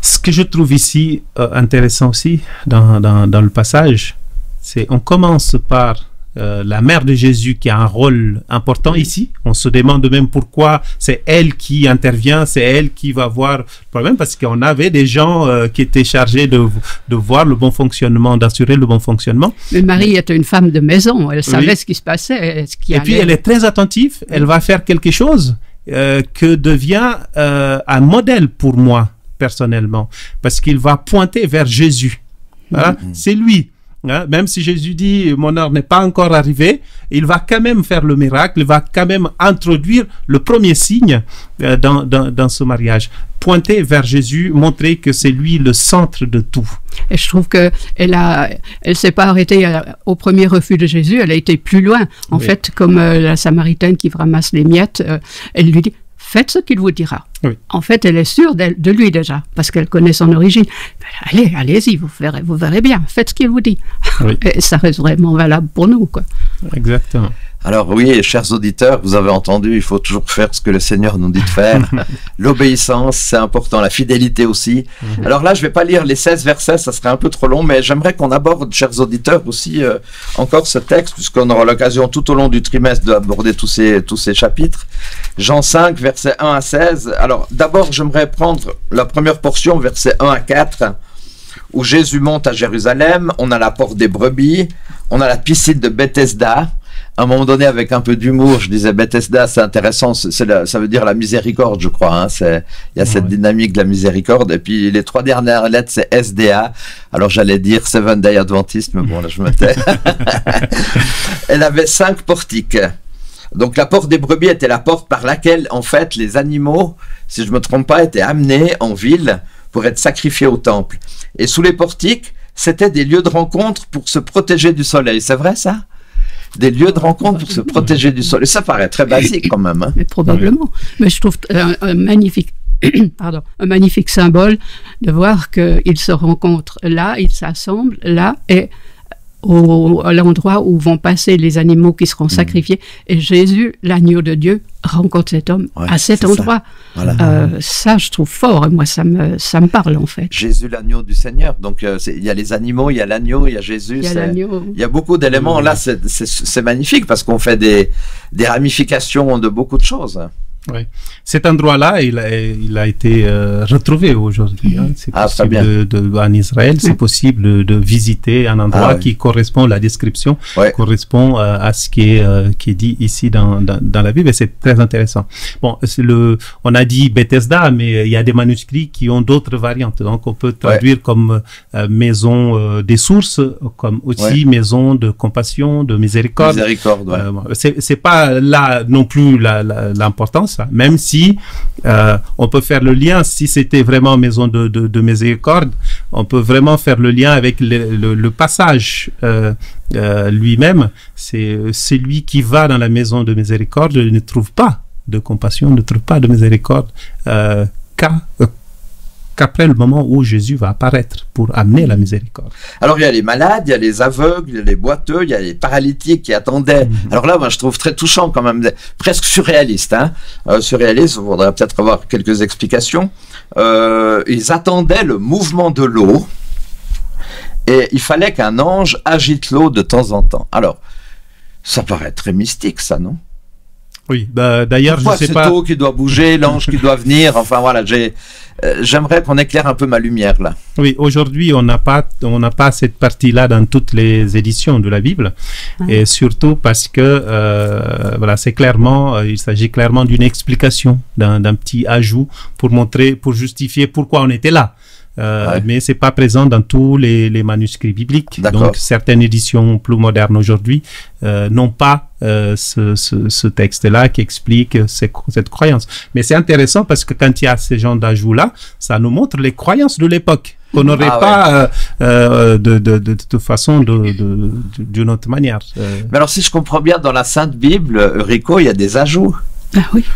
Ce que je trouve ici intéressant aussi dans le passage, c'est on commence par la mère de Jésus qui a un rôle important ici. On se demande même pourquoi c'est elle qui intervient, c'est elle qui va voir le problème, parce qu'on avait des gens qui étaient chargés de voir le bon fonctionnement, d'assurer le bon fonctionnement. Mais Marie était une femme de maison, elle savait ce qui se passait. Et puis elle est très attentive, elle va faire quelque chose que devient un modèle pour moi personnellement, parce qu'il va pointer vers Jésus. Voilà, c'est lui. Hein, même si Jésus dit « mon heure n'est pas encore arrivée », il va quand même faire le miracle, il va quand même introduire le premier signe dans ce mariage. Pointer vers Jésus, montrer que c'est lui le centre de tout. Et je trouve qu'elle elle s'est pas arrêtée au premier refus de Jésus, elle a été plus loin. En fait, comme la Samaritaine qui ramasse les miettes, elle lui dit « faites ce qu'il vous dira ». Oui. En fait, elle est sûre de lui déjà, parce qu'elle connaît son origine. Allez-y, vous verrez bien, faites ce qu'il vous dit. Oui. Et ça reste vraiment valable pour nous, quoi. Exactement. Alors oui, chers auditeurs, vous avez entendu, il faut toujours faire ce que le Seigneur nous dit de faire. L'obéissance, c'est important, la fidélité aussi. Alors là, je ne vais pas lire les 16 versets, ça serait un peu trop long, mais j'aimerais qu'on aborde, chers auditeurs, aussi encore ce texte, puisqu'on aura l'occasion tout au long du trimestre d'aborder tous ces chapitres. Jean 5, versets 1 à 16. Alors d'abord, j'aimerais prendre la première portion, versets 1 à 4, où Jésus monte à Jérusalem, on a la porte des brebis, on a la piscine de Bethesda. À un moment donné, avec un peu d'humour, je disais Bethesda, c'est intéressant, ça veut dire la miséricorde, je crois. Hein, il y a cette dynamique de la miséricorde. Et puis les 3 dernières lettres, c'est SDA. Alors j'allais dire Seventh Day Adventist, mais bon, là je me tais. Elle avait 5 portiques. Donc la porte des brebis était la porte par laquelle, en fait, les animaux, si je ne me trompe pas, étaient amenés en ville pour être sacrifiés au temple. Et sous les portiques, c'était des lieux de rencontre pour se protéger du soleil. C'est vrai ça ? Des lieux de rencontre pour se protéger du soleil. Ça paraît très basique quand même. Hein. Mais probablement. Mais je trouve un magnifique symbole de voir qu'ils se rencontrent là, ils s'assemblent là, et à l'endroit où vont passer les animaux qui seront sacrifiés. Et Jésus, l'agneau de Dieu, rencontre cet homme à cet endroit. Ça. Voilà. Ça, je trouve fort. Moi, ça me parle, en fait. Jésus, l'agneau du Seigneur. Donc, il y a les animaux, il y a l'agneau, il y a Jésus. Il y a beaucoup d'éléments. Là, c'est magnifique parce qu'on fait des ramifications de beaucoup de choses. Oui. Cet endroit-là, il a été retrouvé aujourd'hui. Hein. C'est possible en Israël, c'est possible de visiter un endroit qui correspond, la description correspond à ce qui est dit ici dans la Bible, et c'est très intéressant. Bon, on a dit Bethesda, mais il y a des manuscrits qui ont d'autres variantes. Donc, on peut traduire comme maison des sources, comme aussi maison de compassion, de miséricorde. C'est pas là non plus l'importance. Même si on peut faire le lien, si c'était vraiment maison de miséricorde, on peut vraiment faire le lien avec le passage lui-même. C'est celui qui va dans la maison de miséricorde ne trouve pas de compassion, ne trouve pas de miséricorde qu'après le moment où Jésus va apparaître pour amener la miséricorde. Alors il y a les malades, il y a les aveugles, il y a les boiteux, il y a les paralytiques qui attendaient. Alors là, moi je trouve très touchant quand même, presque surréaliste. Hein. Surréaliste, il faudrait peut-être avoir quelques explications. Ils attendaient le mouvement de l'eau et il fallait qu'un ange agite l'eau de temps en temps. Alors, ça paraît très mystique ça, non ? Oui, d'ailleurs, je sais pas. C'est l'eau qui doit bouger, l'ange qui doit venir. Enfin voilà, j'aimerais qu'on éclaire un peu ma lumière là. Oui, aujourd'hui, on n'a pas cette partie-là dans toutes les éditions de la Bible, et surtout parce que voilà, il s'agit clairement d'une explication, d'un petit ajout pour justifier pourquoi on était là. Mais c'est pas présent dans tous les manuscrits bibliques. Donc certaines éditions plus modernes aujourd'hui n'ont pas ce texte-là qui explique cette croyance. Mais c'est intéressant parce que quand il y a ces genres d'ajouts-là, ça nous montre les croyances de l'époque qu'on n'aurait pas de façon d'une autre manière. Mais alors si je comprends bien, dans la Sainte Bible, Rico, il y a des ajouts. Ah oui.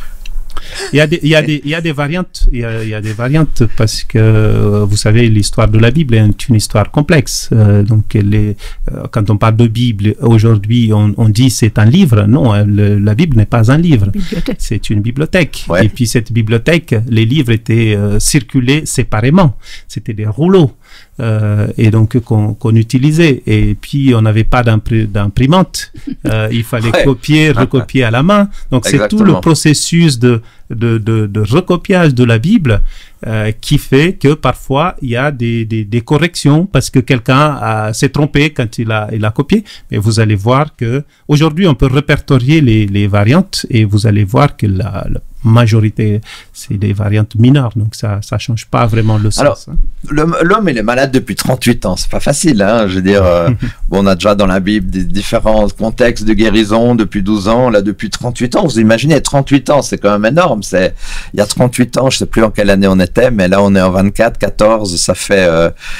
Il y a des variantes. Il y a des variantes parce que vous savez, l'histoire de la Bible est une histoire complexe. Donc, quand on parle de Bible aujourd'hui, on dit c'est un livre. Non, la Bible n'est pas un livre. C'est une bibliothèque. Ouais. Et puis cette bibliothèque, les livres étaient circulés séparément. C'était des rouleaux. Et donc qu'on utilisait, et puis on n'avait pas d'imprimante, il fallait copier, recopier à la main. Donc c'est tout le processus de recopiage de la Bible qui fait que parfois il y a des corrections parce que quelqu'un s'est trompé quand il a copié. Mais vous allez voir que aujourd'hui on peut répertorier les variantes et vous allez voir que la majorité c'est des variantes mineures, donc ça change pas vraiment le sens. Alors, l'homme il est malade depuis 38 ans, c'est pas facile, hein, je veux dire, bon, on a déjà dans la Bible des différents contextes de guérison depuis 12 ans, là depuis 38 ans, vous imaginez 38 ans, c'est quand même énorme, il y a 38 ans, je sais plus en quelle année on était, mais là on est en 24, 14, ça fait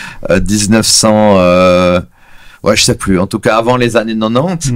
1900, ouais je sais plus, en tout cas avant les années 90.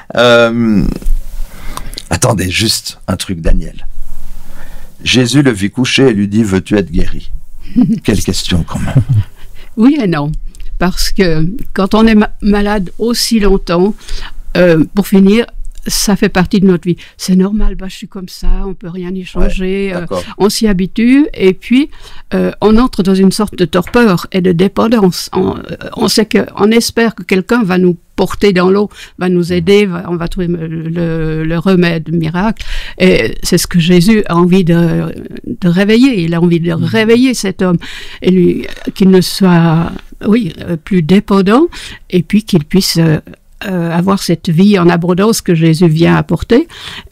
Attendez, juste un truc, Daniel. Jésus le vit couché et lui dit « Veux-tu être guéri ?» Quelle question quand même. Oui et non, parce que quand on est malade aussi longtemps, pour finir, ça fait partie de notre vie. C'est normal, je suis comme ça, on peut rien y changer, on s'y habitue, et puis on entre dans une sorte de torpeur et de dépendance. On sait on espère que quelqu'un va nous porter dans l'eau, va nous aider, on va trouver le remède miracle. Et c'est ce que Jésus a envie de réveiller. Il a envie de réveiller cet homme, et lui, qu'il ne soit, plus dépendant, et puis qu'il puisse avoir cette vie en abondance que Jésus vient apporter.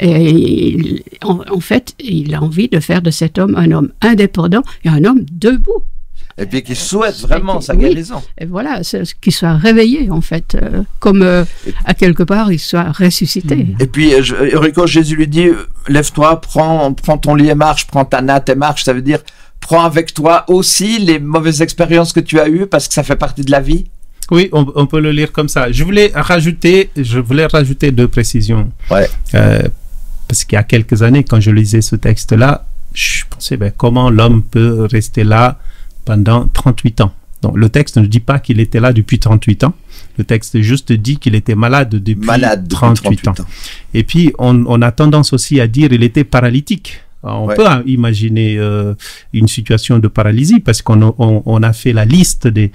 Et en fait, il a envie de faire de cet homme un homme indépendant et un homme debout. Et puis qui souhaite vraiment sa guérison. Et voilà, qu'il soit réveillé en fait, comme à quelque part il soit ressuscité. Et puis Rico, Jésus lui dit, lève-toi, prends ton lit et marche, prends ta natte et marche. Ça veut dire, prends avec toi aussi les mauvaises expériences que tu as eues parce que ça fait partie de la vie. Oui, on peut le lire comme ça. Je voulais rajouter 2 précisions. Ouais. Parce qu'il y a quelques années, quand je lisais ce texte-là, je pensais, comment l'homme peut rester là pendant 38 ans. Donc, le texte ne dit pas qu'il était là depuis 38 ans. Le texte juste dit qu'il était malade depuis 38 ans. Et puis, on a tendance aussi à dire qu'il était paralytique. On peut imaginer une situation de paralysie parce qu'on a fait la liste des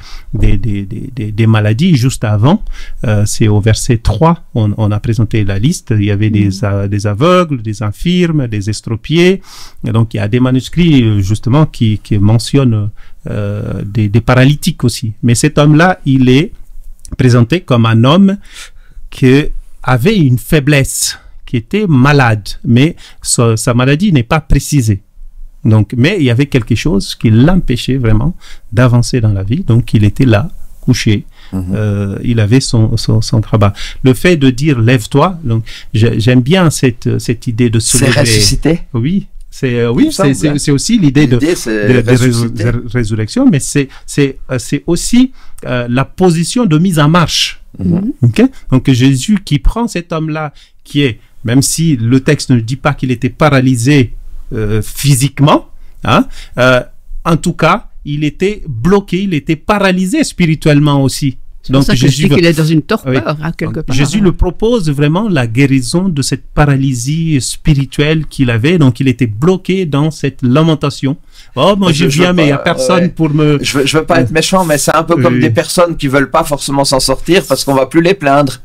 maladies juste avant. C'est au verset 3, on a présenté la liste. Il y avait des aveugles, des infirmes, des estropiés. Et donc, il y a des manuscrits justement qui mentionnent des paralytiques aussi. Mais cet homme-là, il est présenté comme un homme qui avait une faiblesse, qui était malade, mais sa maladie n'est pas précisée. Donc, mais il y avait quelque chose qui l'empêchait vraiment d'avancer dans la vie. Donc, il était là, couché. Il avait son travail. Le fait de dire « lève-toi », donc j'aime bien cette idée de se lever. C'est ressuscité. Oui. C'est aussi l'idée de résurrection, mais c'est aussi la position de mise en marche. Okay? Donc, Jésus qui prend cet homme-là, qui est, même si le texte ne dit pas qu'il était paralysé physiquement, hein, en tout cas, il était bloqué, il était paralysé spirituellement aussi. Donc ça Jésus qu'il est dans une torpeur, hein, quelque part. Jésus le propose vraiment la guérison de cette paralysie spirituelle qu'il avait. Donc il était bloqué dans cette lamentation. Oh, moi je viens, mais il n'y a personne pour me... Je veux pas être méchant, mais c'est un peu comme des personnes qui veulent pas forcément s'en sortir parce qu'on va plus les plaindre.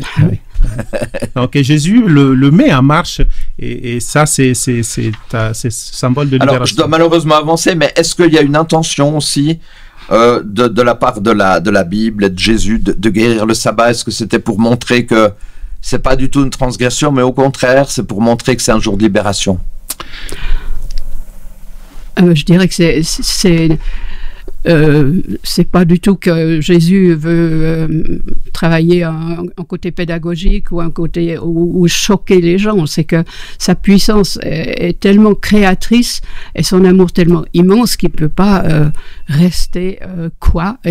Donc Jésus le met en marche et ça c'est symbole de libération. Alors je dois malheureusement avancer, mais est-ce qu'il y a une intention aussi de la part de la Bible et de Jésus de guérir le sabbat? Est-ce que c'était pour montrer que c'est pas du tout une transgression, mais au contraire c'est pour montrer que c'est un jour de libération? Je dirais que c'est c'est pas du tout que Jésus veut travailler un côté pédagogique ou un côté ou choquer les gens. C'est que sa puissance est tellement créatrice et son amour tellement immense qu'il peut pas rester et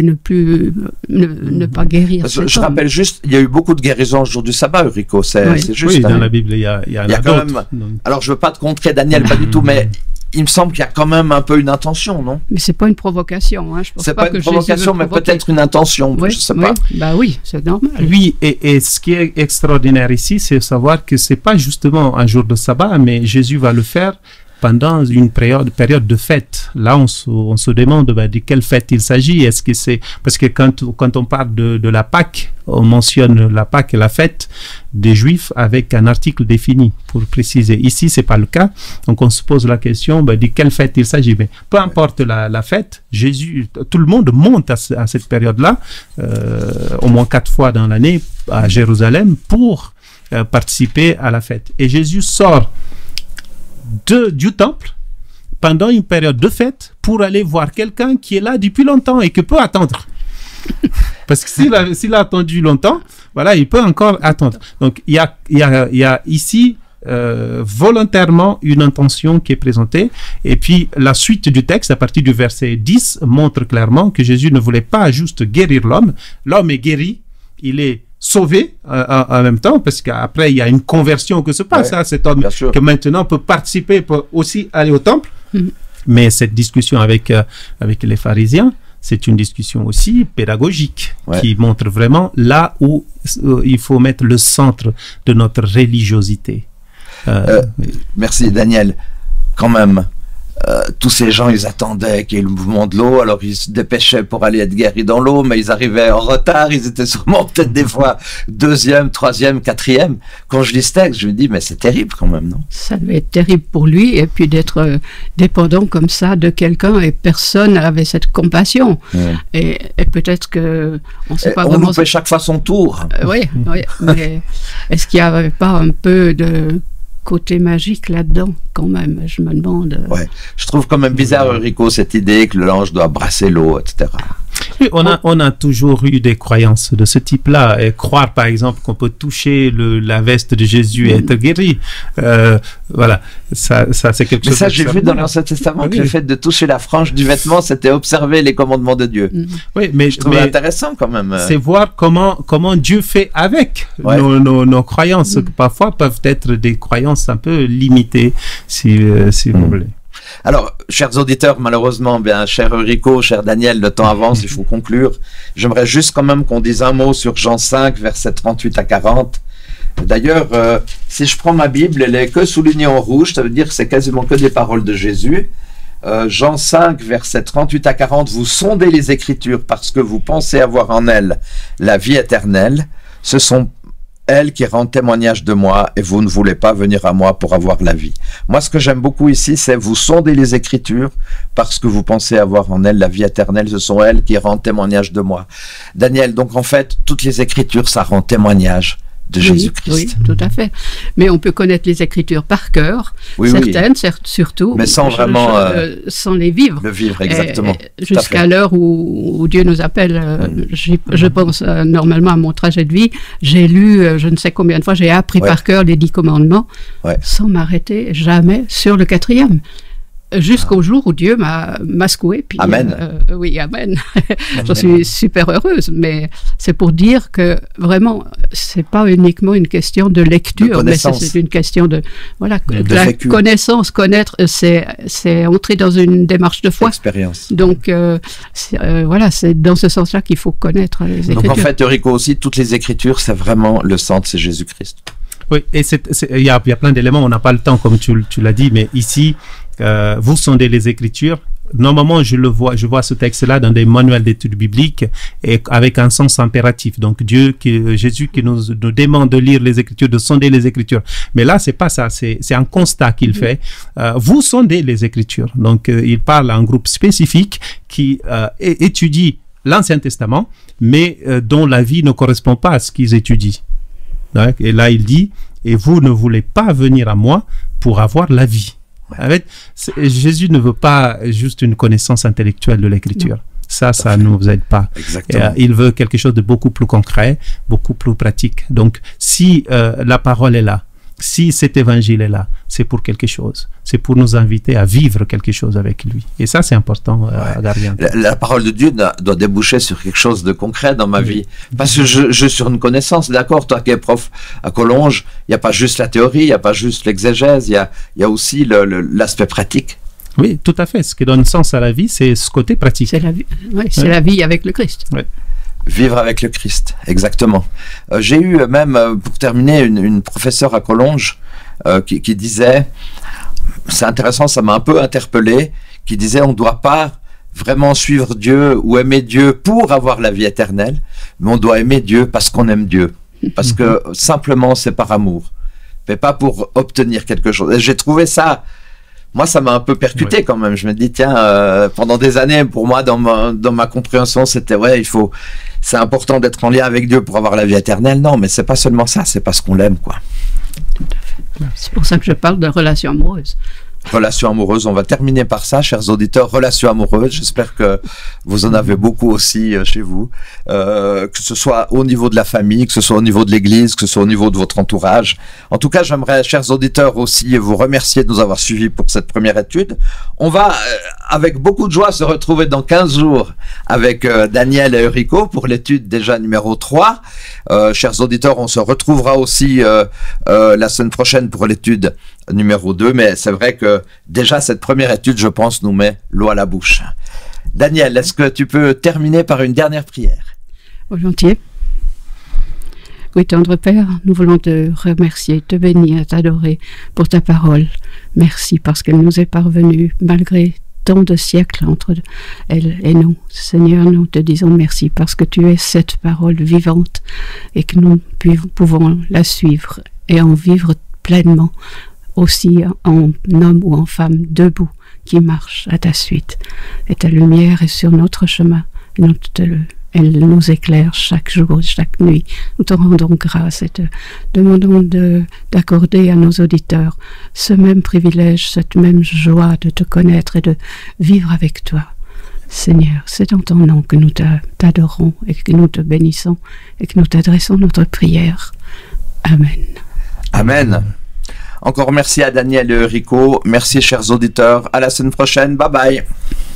ne pas guérir. Je rappelle juste, il y a eu beaucoup de guérisons le jour du sabbat, Ulrico. C'est juste. Oui, dans la Bible, il y a quand même. Alors, je veux pas te contrer, Daniel, pas du tout, mais il me semble qu'il y a quand même un peu une intention, non? Mais c'est pas une provocation. Hein. Je pense c'est pas une provocation, mais peut-être une intention. Oui, je sais pas. Bah oui, c'est normal. Oui, et ce qui est extraordinaire ici, c'est savoir que c'est pas justement un jour de sabbat, mais Jésus va le faire pendant une période de fête. Là, on se demande de quelle fête il s'agit. Est-ce que c'est parce que quand on parle de la Pâque, on mentionne la Pâque et la fête des Juifs avec un article défini pour préciser. Ici, c'est pas le cas. Donc, on se pose la question de quelle fête il s'agit. Mais peu importe la fête, Jésus, tout le monde monte à cette période-là, au moins 4 fois dans l'année à Jérusalem pour participer à la fête. Et Jésus sort du temple pendant une période de fête pour aller voir quelqu'un qui est là depuis longtemps et qui peut attendre. Parce que s'il a attendu longtemps, voilà, il peut encore attendre. Donc, il y a ici volontairement une intention qui est présentée. Et puis, la suite du texte, à partir du verset 10, montre clairement que Jésus ne voulait pas juste guérir l'homme. L'homme est guéri, il est sauvé en même temps, parce qu'après, il y a une conversion que se passe. Hein, cet homme que maintenant peut participer, peut aussi aller au temple. Mais cette discussion avec les pharisiens, c'est une discussion aussi pédagogique qui montre vraiment là où il faut mettre le centre de notre religiosité. Merci Daniel. Quand même, tous ces gens, ils attendaient qu'il y ait le mouvement de l'eau, alors ils se dépêchaient pour aller être guéris dans l'eau, mais ils arrivaient en retard, ils étaient sûrement peut-être des fois 2e, 3e, 4e. Quand je lis ce texte, je me dis, mais c'est terrible quand même, non? Ça devait être terrible pour lui, et puis d'être dépendant comme ça de quelqu'un, et personne n'avait cette compassion. Et peut-être que on ne sait pas vraiment... On loupait chaque fois son tour. Oui, mais est-ce qu'il n'y avait pas un peu de côté magique là-dedans, quand même, je me demande. Ouais, je trouve quand même bizarre, Ulrico, cette idée que l'ange doit brasser l'eau, etc. Oui, on a toujours eu des croyances de ce type-là. Et croire, par exemple, qu'on peut toucher la veste de Jésus et être guéri. Voilà, ça c'est quelque chose. Mais ça, j'ai vu dans l'Ancien Testament que le fait de toucher la frange du vêtement, c'était observer les commandements de Dieu. Oui, mais je trouve intéressant quand même. C'est voir comment Dieu fait avec nos croyances, qui parfois peuvent être des croyances un peu limitées, si vous voulez. Alors, chers auditeurs, malheureusement, cher Ulrico, cher Daniel, le temps avance, il faut conclure. J'aimerais juste quand même qu'on dise un mot sur Jean 5, versets 38 à 40. D'ailleurs, si je prends ma Bible, elle est que soulignée en rouge, ça veut dire que c'est quasiment que des paroles de Jésus. Jean 5, versets 38 à 40, vous sondez les Écritures parce que vous pensez avoir en elles la vie éternelle. Ce sont elles qui rendent témoignage de moi et vous ne voulez pas venir à moi pour avoir la vie. Moi, ce que j'aime beaucoup ici, c'est vous sondez les Écritures parce que vous pensez avoir en elles la vie éternelle. Ce sont elles qui rendent témoignage de moi. Daniel, donc en fait, toutes les Écritures, ça rend témoignage de Jésus-Christ. Oui, tout à fait. Mais on peut connaître les Écritures par cœur, certaines, surtout, mais sans vraiment sans les vivre. Le vivre, exactement. Jusqu'à l'heure où Dieu nous appelle. Je pense normalement à mon trajet de vie. J'ai lu, je ne sais combien de fois, j'ai appris par cœur les 10 commandements, sans m'arrêter jamais sur le 4e. Jusqu'au jour où Dieu m'a secoué. Puis, amen. Oui, amen. Je suis super heureuse, mais c'est pour dire que vraiment, c'est pas uniquement une question de lecture, mais c'est une question de la connaissance, connaître, c'est entrer dans une démarche de foi. Expérience. Donc c'est dans ce sens-là qu'il faut connaître les Écritures. Donc en fait, Ulrico aussi, toutes les Écritures, c'est vraiment le centre, c'est Jésus-Christ. Oui, et il y a plein d'éléments, on n'a pas le temps, comme tu l'as dit, mais ici, vous sondez les Écritures. Normalement, je vois ce texte-là dans des manuels d'études bibliques et avec un sens impératif. Donc, Jésus qui nous demande de lire les Écritures, de sonder les Écritures. Mais là, c'est pas ça. C'est un constat qu'il fait. Vous sondez les Écritures. Donc, il parle à un groupe spécifique qui étudie l'Ancien Testament, mais dont la vie ne correspond pas à ce qu'ils étudient. Et là, il dit, et vous ne voulez pas venir à moi pour avoir la vie. En fait, Jésus ne veut pas juste une connaissance intellectuelle de l'Écriture. Ça ne nous aide pas. Exactement. Il veut quelque chose de beaucoup plus concret, beaucoup plus pratique. Donc, si la parole est là, si cet évangile est là, c'est pour quelque chose. C'est pour nous inviter à vivre quelque chose avec lui. Et ça, c'est important à garder en tête. La parole de Dieu doit déboucher sur quelque chose de concret dans ma vie. Parce que je sur une connaissance, d'accord, toi qui es prof à Collonges, il n'y a pas juste la théorie, il n'y a pas juste l'exégèse, il y a aussi l'aspect pratique. Oui, tout à fait. Ce qui donne sens à la vie, c'est ce côté pratique. C'est la vie, la vie avec le Christ. Ouais. Vivre avec le Christ, exactement. J'ai eu même, pour terminer, une professeure à Collonges qui disait, c'est intéressant, ça m'a un peu interpellé, qui disait on ne doit pas vraiment suivre Dieu ou aimer Dieu pour avoir la vie éternelle, mais on doit aimer Dieu parce qu'on aime Dieu. Parce que simplement c'est par amour, mais pas pour obtenir quelque chose. Et j'ai trouvé ça... Moi, ça m'a un peu percuté quand même. Je me dis, tiens, pendant des années, pour moi, dans ma compréhension, c'était, c'est important d'être en lien avec Dieu pour avoir la vie éternelle. Non, mais c'est pas seulement ça, c'est parce qu'on l'aime, quoi. C'est pour ça que je parle de relations amoureuses. Relations amoureuses, on va terminer par ça, chers auditeurs. Relations amoureuses, j'espère que vous en avez beaucoup aussi chez vous, que ce soit au niveau de la famille, que ce soit au niveau de l'église, que ce soit au niveau de votre entourage. En tout cas, j'aimerais, chers auditeurs, aussi vous remercier de nous avoir suivis pour cette première étude. On va, avec beaucoup de joie, se retrouver dans 15 jours avec Daniel et Eurico pour l'étude déjà numéro 3. Chers auditeurs, on se retrouvera aussi la semaine prochaine pour l'étude numéro 2, mais c'est vrai que déjà cette première étude, je pense, nous met l'eau à la bouche. Daniel, est-ce que tu peux terminer par une dernière prière? Volontiers. Oui, tendre Père, nous voulons te remercier, te bénir, t'adorer pour ta parole. Merci parce qu'elle nous est parvenue malgré tant de siècles entre elle et nous. Seigneur, nous te disons merci parce que tu es cette parole vivante et que nous pouvons la suivre et en vivre pleinement, aussi en homme ou en femme debout qui marche à ta suite. Et ta lumière est sur notre chemin. Elle nous éclaire chaque jour, chaque nuit. Nous te rendons grâce et te demandons d'accorder à nos auditeurs ce même privilège, cette même joie de te connaître et de vivre avec toi. Seigneur, c'est dans ton nom que nous t'adorons et que nous te bénissons et que nous t'adressons notre prière. Amen. Amen. Encore merci à Daniel et Eurico. Merci, chers auditeurs. À la semaine prochaine. Bye bye.